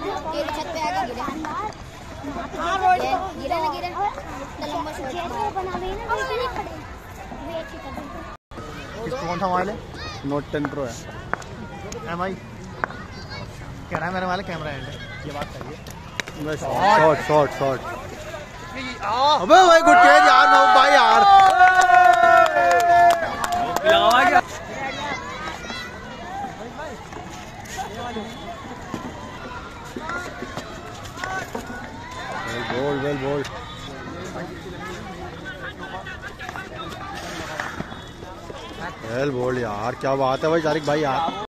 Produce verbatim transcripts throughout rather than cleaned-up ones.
तेरी छत पे आके गिरा गिरा ना गिरा लंबा शॉट बना रहे हैं ना वेट कर दो। इसको कौन सा मोबाइल है? नोट टेन प्रो है। एम आई कह रहा है मेरे वाले कैमरा एंड है, ये बात सही है। शॉट शॉट शॉट अबे भाई गुड कैच यार नो भाई यार लगा क्या बोल बोल बोल वेल बोल यार क्या बात है भाई तारिक भाई यार।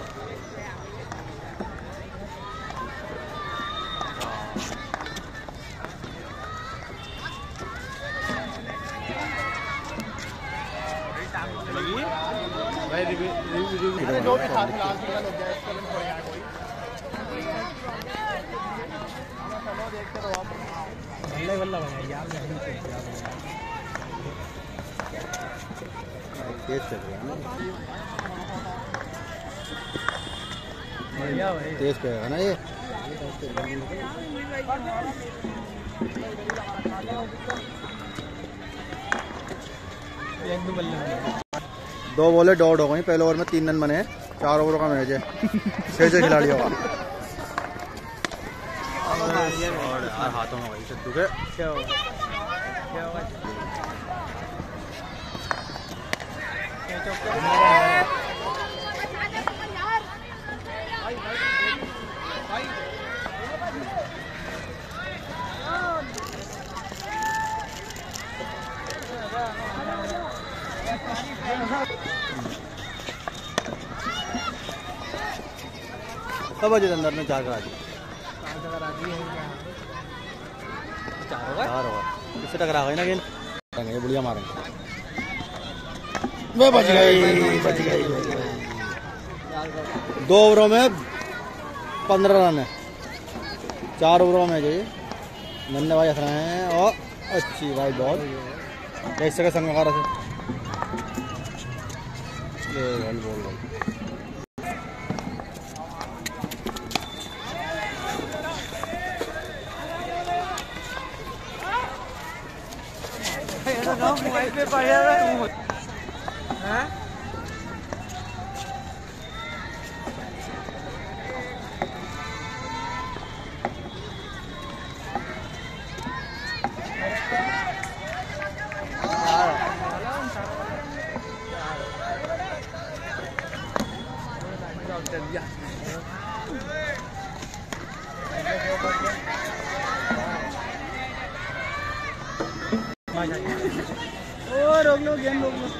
तेज चल रहा है तेज पे है ना ये। दो बॉले डॉट हो गई पहले ओवर में, तीन रन बने, चार ओवरों का मैच है, छह छह खिलाड़ियों का। हाथों में वही सिद्धू के सब अजय अंदर ने चार करा दी। चार होगा इससे टकरा गई ना गेंद, ये बुढ़िया मारेंगे। मैं बच गई बच गई दो ओवरों में पंद्रह रन है, चार ओवरों में जी नन्हे भाई हंस रहे हैं। और अच्छी भाई बहुत कैसे का संगकार से बोल बोल मोबाइल पे पढ़ा रहा है। ओ रोक लो गेम रोक लो।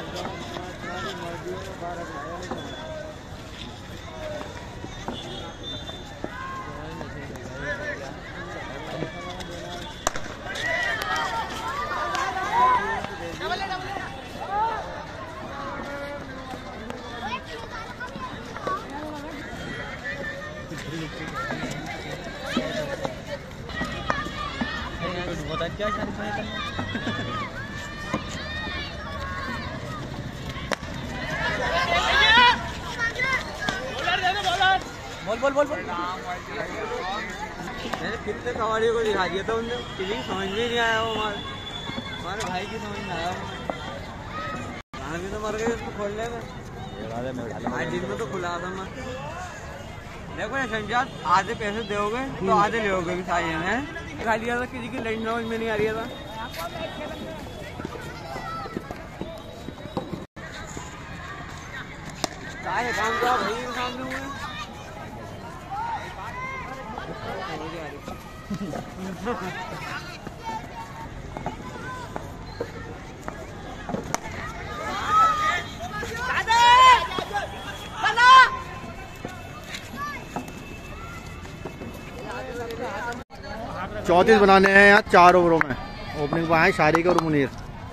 क्या बोल बोल बोल बोल मैंने कितने कवाड़ियों को दिखा दिया था उनने, किसी की समझ में नहीं आया वो हमारे हमारे भाई की समझ में आया। खाना भी तो मर गए उसको खोलने में, आज दिन में तो खुला था मैं। देखो ना संजात, आधे पैसे दोगे तो आधे लोगे भी सारे हैं खा लिया था, किसी की लाइन समझ में नहीं आ रही था। सारे काम तो भाई के सामने हुए। चौंतीस बनाने हैं यहाँ चार ओवरों में। ओपनिंग पर आए शारिक और मुनीर।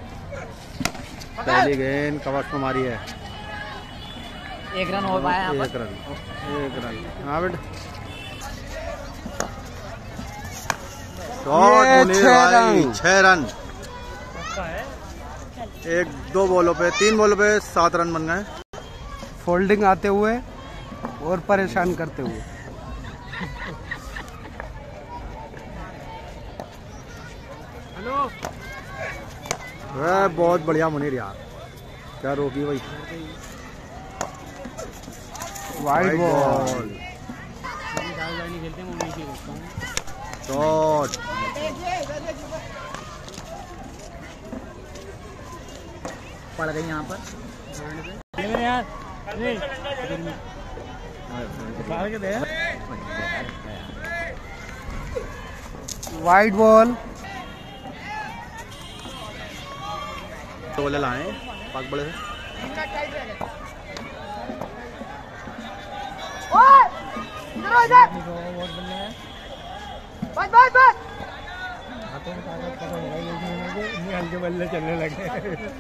पहली गेंद कवच को मारी है, एक रन हो पाया, एक रन एक रन हाँ बेटा। छह रन एक दो बॉलों पे, तीन बॉलों पे सात रन बन गए। फोल्डिंग आते हुए और परेशान करते हुए हेलो। बहुत बढ़िया मुनीर यार, क्या रोकी भाई। वाइड बॉल खेलते हैं मैं शॉट। पड़ गई यहाँ पर यार। वाइड बॉल बोले लाए पाक बड़े से। हल्के बल्ले चलने लगे।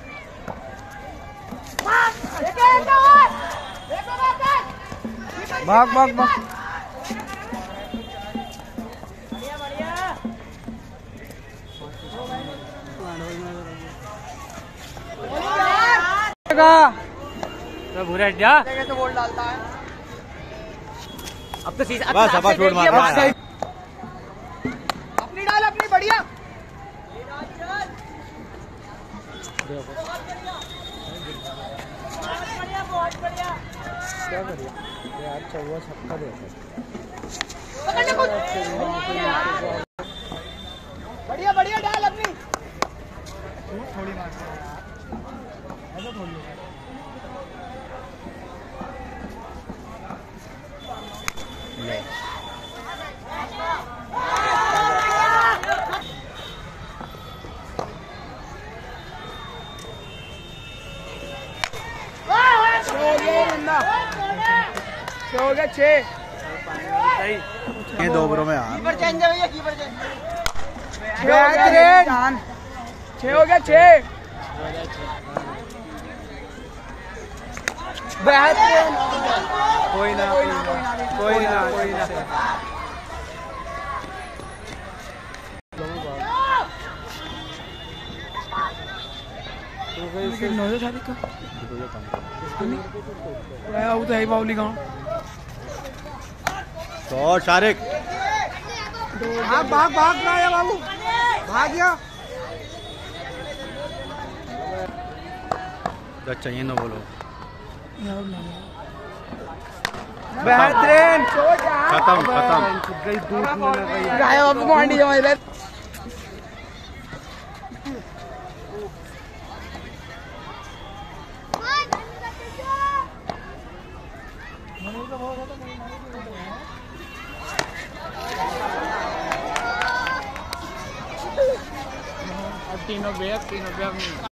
भाग भाग भाग। तो भूरा जा तो बोल डालता है। अब तो सीधा बस अब छोड़ मार रहा है। अपनी डाल अपनी बढ़िया। बहुत बढ़िया। क्या करिए यार, चौवा छक्का देता। बढ़िया बढ़िया डाल अपनी। थोड़ी मार ऐसा थोड़ी ले। हो गया छह। ये दो ओवरों में यार कीपर चेंज है भैया, कीपर चेंज। छह हो गया छह। बेहतरीन। कोई ना कोई ना कोई ना कोई ना। तो है बाउली गाँव। शॉट शारिक। भाग भाग भाग रहा है बाबू, भाग गया। चाहिए ना बोलो। बेहतरीन। खत्म खत्म। तीनों बेग तीनों बेग